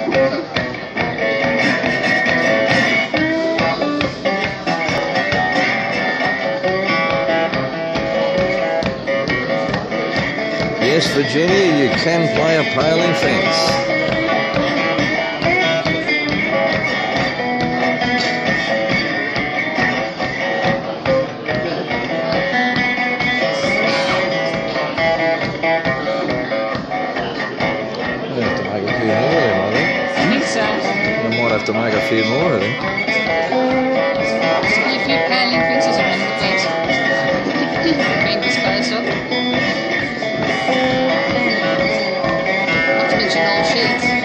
Yes, Virginia, you can play a paling fence. You have to make a few more of them, I think. I think so. You might have to make a few more of them. There's a few paling fences around the place. Being disposed of. Not to mention old sheets.